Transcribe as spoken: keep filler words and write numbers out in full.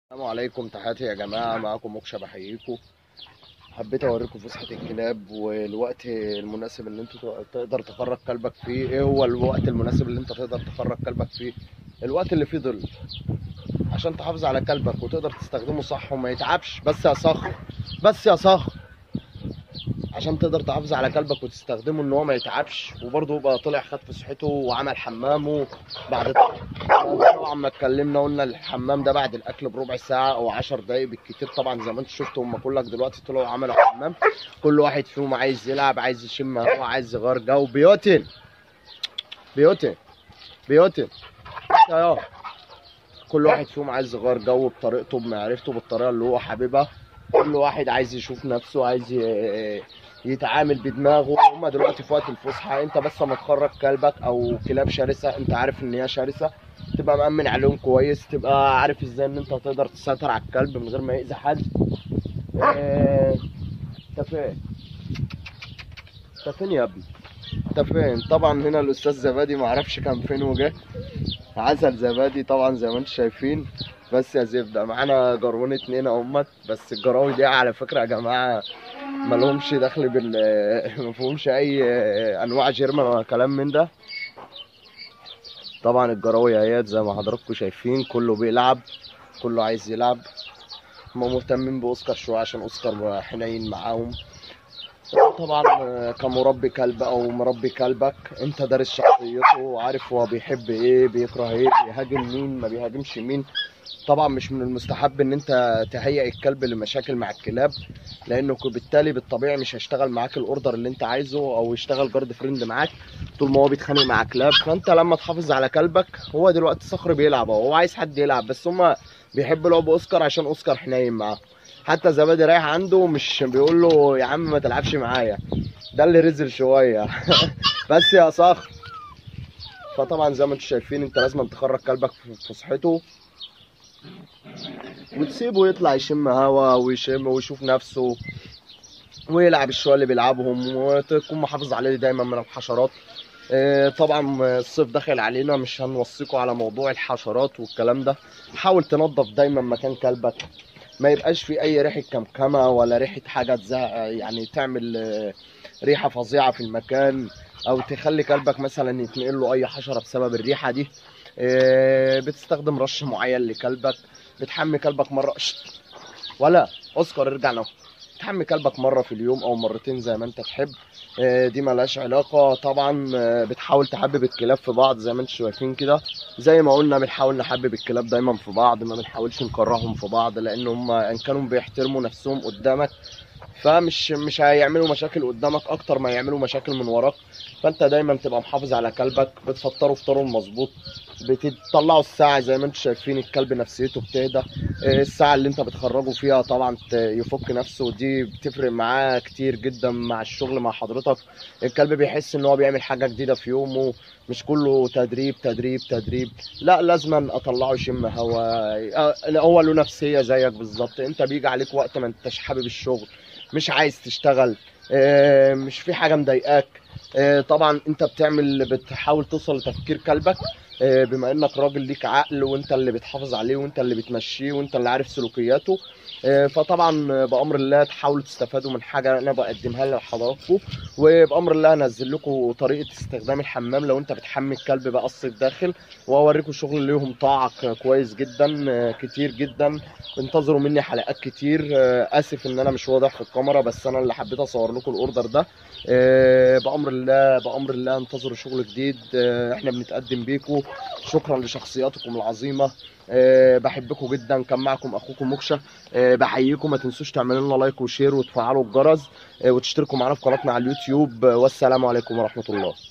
السلام عليكم، تحياتي يا جماعة. معاكم موكشة، بحييكم. حبيت اوريكم فسحة الكلاب والوقت المناسب اللي انت تقدر تخرج كلبك فيه. ايه هو الوقت المناسب اللي انت تقدر تخرج كلبك فيه؟ الوقت اللي فيه ظل، عشان تحافظ على كلبك وتقدر تستخدمه صح وما يتعبش. بس يا صخر، بس يا صخر، عشان تقدر تحافظ على كلبك وتستخدمه ان هو ما يتعبش، وبرضه يبقى طلع خد فسحته وعمل حمامه بعد. طبعا ما اتكلمنا قلنا الحمام ده بعد الاكل بربع ساعه او عشر دقايق بالكتير. طبعا زي ما انت شفتوا هم كلك دلوقتي طلعوا عملوا حمام، كل واحد فيهم عايز يلعب، عايز يشم هوا، عايز يغير جو. بيوتن بيوتن بيوتن يا كل واحد فيهم عايز يغير جو بطريقته، بمعرفته، بالطريقه اللي هو حاببها. كل واحد عايز يشوف نفسه، عايز ي- يتعامل بدماغه. هما دلوقتي في وقت الفسحه، انت بس ما تخرج كلبك او كلاب شرسه انت عارف ان هي شرسه، تبقى مأمن عليهم كويس، تبقى عارف ازاي ان انت تقدر تسيطر على الكلب من غير ما يأذي حد. إيه، انت فين؟ انت فين يا ابني؟ انت فين؟ طبعا هنا الاستاذ زبادي معرفش كان فين وجه. عسل زبادي طبعا زي ما انتم شايفين. بس يا زبده معانا جرون اتنين اهمت. بس الجراوي دي على فكره يا جماعه مالهمش دخل بال مفهومش اي انواع جيرمان ولا كلام من ده. طبعا الجراوي اهيت زي ما حضراتكم شايفين، كله بيلعب، كله عايز يلعب. هما مهتمين باوسكار شويه عشان اوسكار حنين معاهم. طبعا كمربي كلب او مربي كلبك انت دارس شخصيته وعارف هو بيحب ايه، بيكره ايه، بيهاجم مين، ما بيهاجمش مين. طبعا مش من المستحب ان انت تهيئ الكلب لمشاكل مع الكلاب، لانه بالتالي بالطبيعي مش هيشتغل معاك الاوردر اللي انت عايزه او يشتغل جارد فريند معاك طول ما هو بيتخانق مع كلاب. فانت لما تحافظ على كلبك، هو دلوقتي صخر بيلعب اهو، هو عايز حد يلعب، بس هما بيحبوا لعب اوسكار عشان اوسكار حنين معاه. حتى زبادي رايح عنده مش بيقول له يا عم ما تلعبش معايا، ده اللي رزل شويه. بس يا صخر، فطبعا زي ما انتم شايفين انت لازم تخرج كلبك في فسحته وتسيبه يطلع يشم هوا ويشم ويشوف نفسه ويلعب الشوية اللي بيلعبهم، وتكون محافظ عليه دايما من الحشرات. اه طبعا الصيف داخل علينا، مش هنوصيكوا على موضوع الحشرات والكلام ده. حاول تنظف دايما مكان كلبك، ما يبقاش في اي ريحه كمكمه ولا ريحه حاجه تزهق، يعني تعمل اه ريحه فظيعه في المكان، او تخلي كلبك مثلا يتنقل له اي حشره بسبب الريحه دي. اه بتستخدم رش معين لكلبك، بتحمي كلبك مره. شت. ولا اوسكار ارجع له. تحمي كلبك مره في اليوم او مرتين زي ما انت تحب. آه، دي ملهاش علاقه. طبعا آه، بتحاول تحبب الكلاب في بعض زي ما انتم شايفين كده. زي ما قلنا بنحاول نحبب الكلاب دايما في بعض، ما بنحاولش نكرههم في بعض، لان هم ان كانوا بيحترموا نفسهم قدامك فمش مش هيعملوا مشاكل قدامك اكتر ما يعملوا مشاكل من وراك. فانت دايما تبقى محافظ على كلبك، بتفطره فطاره المظبوط، بتطلعه الساعه زي ما انتم شايفين الكلب نفسيته بتهدى. آه، الساعه اللي انت بتخرجه فيها طبعا ت- يفك نفسه، ودي بتفرق معاه كتير جدا مع الشغل مع حضرتك. الكلب بيحس ان هو بيعمل حاجه جديده في يومه، مش كله تدريب تدريب تدريب. لا، لازما اطلعه يشم هوا. آه، هو له نفسيه زيك بالظبط. انت بيجي عليك وقت ما انتش حابب الشغل، مش عايز تشتغل، آه، مش في حاجه مضايقاك. آه، طبعا انت بتعمل بتحاول توصل لتفكير كلبك، آه، بما انك راجل ليك عقل وانت اللي بتحافظ عليه وانت اللي بتمشيه وانت اللي عارف سلوكياته. آه، فطبعا بامر الله تحاولوا تستفادوا من حاجه انا بقدمها لحضراتكم، وبامر الله هنزل لكم طريقه استخدام الحمام لو انت بتحمي الكلب بقى الصيف داخل، واوريكم شغل ليهم طاعه كويس جدا، آه، كتير جدا. انتظروا مني حلقات كتير. آه، اسف ان انا مش واضح في الكاميرا، بس انا اللي حبيت اصور لكم الاوردر ده. آه، بامر الله بامر الله انتظروا شغل جديد. آه، احنا بنتقدم بيكم. شكرا لشخصياتكم العظيمه. أه بحبكم جدا. كان معكم اخوكم موكشة. أه بحييكم. ما تنسوش تعملوا لنا لايك وشير وتفعلوا الجرس، أه وتشتركوا معنا في قناتنا على اليوتيوب. أه والسلام عليكم ورحمه الله.